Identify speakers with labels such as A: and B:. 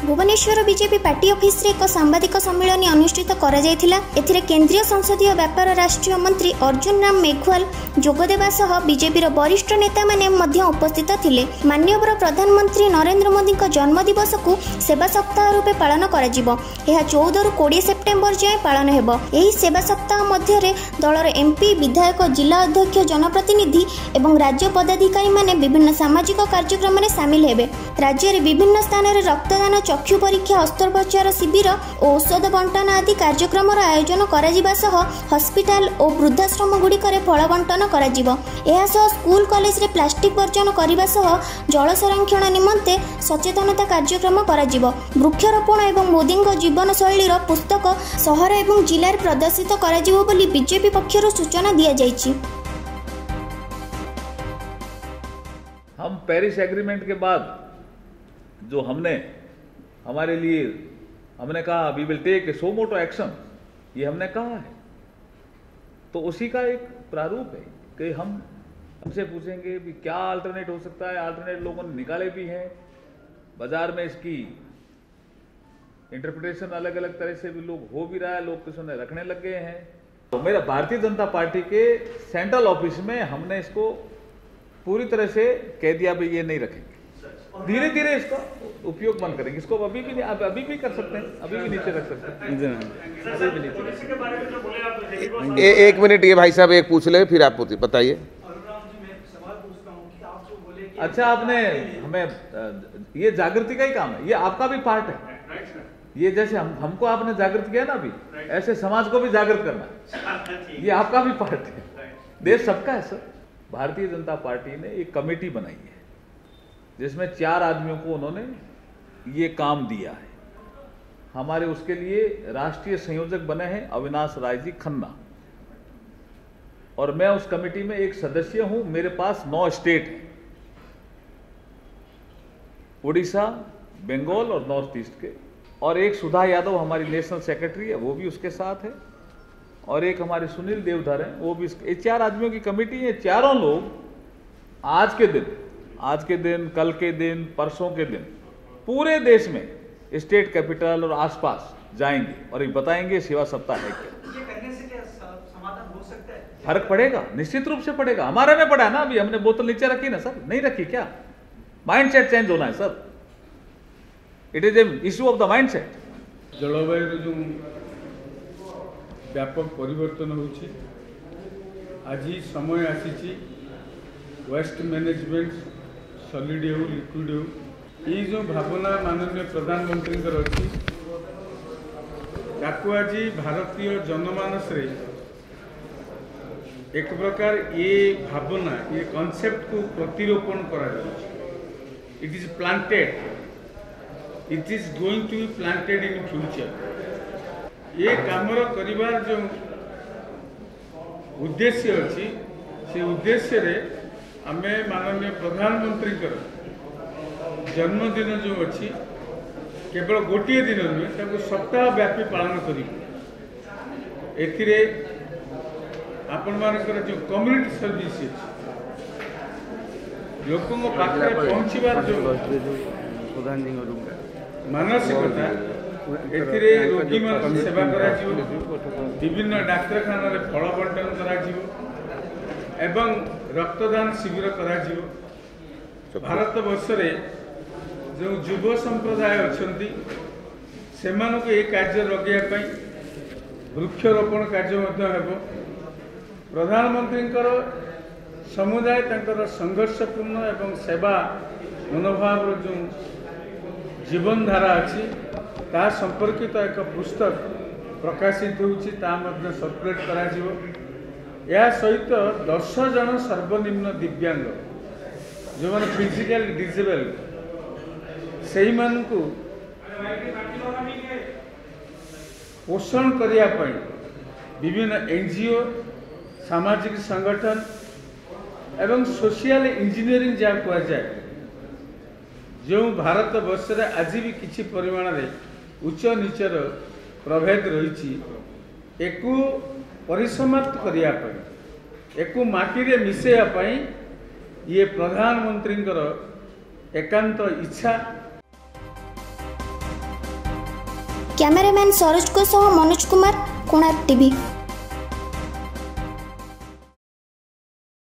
A: Bhubaneswar BJP party office रे एक सांबादिक सम्मेलन अनुष्ठित करा जायथिला। एथिरे केंद्रीय संसदीय व्यापार राष्ट्रीय मंत्री अर्जुन राम मेघवाल जोगदेवा सह बीजेपी रो वरिष्ठ नेता माने मध्य उपस्थित थिले। माननीय प्रधानमंत्री नरेंद्र मोदी को जन्मदिवस को सेवा सप्ताह रूपे पालन करा जिवो। एहा 14 रु 20 सेप्टेम्बर जाए पालन हेबो। एही सेवा सप्ताह मध्य रे दलर एमपी विधायक जिला अध्यक्ष जनप्रतिनिधि एवं राज्य पदाधिकारी माने विभिन्न सामाजिक कार्यक्रम में सामिल हेबे। राज्य रे विभिन्न स्थान रे रक्तदान, चक्षु परीक्षा, अस्त्रोपचार शिविर और औषध बंटन आदि कार्यक्रम आयोजन करा जिबा सह हॉस्पिटल और वृद्धाश्रम गुडी करे फल बंटन करा जिवो। एहा सह स्कूल कॉलेज रे प्लास्टिक वर्जन करबा सह जल संरक्षण निमंते सचेतनता कार्यक्रम करा जिवो। वृक्षरोपण एवं मोदी जीवन शैली पुस्तक शहर एवं जिले में प्रदर्शित करा जिवो बोली बीजेपी पक्षरु सूचना दिया जायछि।
B: हम पेरिस एग्रीमेंट के बाद जो हमने हमारे लिए हमने कहा we will take a suo motu action, ये हमने कहा है, तो उसी का एक प्रारूप है कि हम उनसे पूछेंगे भी क्या अल्टरनेट हो सकता है। अल्टरनेट लोगों ने निकाले भी हैं, बाजार में इसकी इंटरप्रिटेशन अलग अलग तरह से भी लोग हो भी रहा है, लोग किसी ने रखने लग गए हैं। तो मेरा भारतीय जनता पार्टी के सेंट्रल ऑफिस में हमने इसको पूरी तरह से कह दिया भी ये नहीं रखेंगे, धीरे धीरे इसका उपयोग बंद करेंगे। इसको अभी भी कर सकते हैं, अभी भी नीचे रख सकते हैं।
C: एक मिनट, ये भाई साहब एक पूछ ले फिर आप बताइए।
B: अच्छा, आपने हमें ये जागृति का ही काम है, ये आपका भी पार्ट है। ये जैसे हमको आपने जागृत किया ना अभी, ऐसे समाज को भी जागृत करना, ये आपका भी पार्ट है। देश सबका है सर। भारतीय जनता पार्टी ने एक कमेटी बनाई है जिसमें 4 आदमियों को उन्होंने ये काम दिया है। हमारे उसके लिए राष्ट्रीय संयोजक बने हैं अविनाश राय जी खन्ना, और मैं उस कमेटी में एक सदस्य हूं। मेरे पास 9 स्टेट हैं, उड़ीसा, बंगाल और नॉर्थ ईस्ट के, और एक सुधा यादव हमारी नेशनल सेक्रेटरी है, वो भी उसके साथ है, और एक हमारे सुनील देवधर हैं, वो भी। 4 आदमियों की कमेटी है। चारों लोग आज के दिन, कल के दिन, परसों के दिन पूरे देश में स्टेट कैपिटल और आसपास जाएंगे और ये बताएंगे सेवा सप्ताह है क्या। ये करने से क्या समाधान हो सकता है? फर्क पड़ेगा, निश्चित रूप से पड़ेगा। हमारे में पड़ा ना, अभी हमने बोतल नीचे रखी ना सर, नहीं रखी क्या? माइंडसेट चेंज होना है sir, it is a issue of the mindset.
D: जलवायु जो व्यापक परिवर्तन होछि, आज समय आसी वेस्ट मैनेजमेंट सॉलिड हो लिक्विड हो, ये जो भावना माननीय प्रधानमंत्री अच्छी आज भारतीय जनमानस रे एक प्रकार ये भावना, ये कॉन्सेप्ट को प्रतिरोपण करा जाए। It is planted, it is going to be planted in future. ये कामर करिवार जो उद्देश्य अच्छी, से उद्देश्य रे आमे माननीय प्रधानमंत्री जन्मदिन जो अच्छी केवल गोटे दिन नुहे, ताको सप्ताह व्यापी पालन करी एथिरे आपण मानकर जो कम्युनिटी सर्विस लोकों पाखे पहुँचवार जो मानसिकता, एथिरे रोगी मान सेवा करा जिवो, विभिन्न डाक्तरखाना रे फल बंटन करा जिवो एवं रक्तदान शिविर करा जिवो। भारत वर्ष रे जो युव संप्रदाय अच्छी से कार्य लगे वृक्षरोपण कार्य हेब। प्रधानमंत्री समुदाय तंकर संघर्षपूर्ण एवं सेवा मनोभाव जो जीवन धारा अच्छी ता संपर्कित एक पुस्तक प्रकाशित होछि, सर्कुलेट करा जिवो। या सहित 10 जन सर्वनिम्न दिव्यांग जो मैंने फिजिकल डिजेबल से पोषण करने विभिन्न एनजीओ, सामाजिक संगठन एवं सोशल इंजीनियरिंग जहाँ कह जाए, जो भारत वर्ष रे आज भी किसी परिमाण रे उच्च नीचर प्रभेद रही, एक परिसमाप्त करने, एक माटी रे मिसेया ये प्रधानमंत्री एकांत इच्छा।
A: कैमरामैन सरोज को सह मनोज कुमार, कोणार्क टीवी।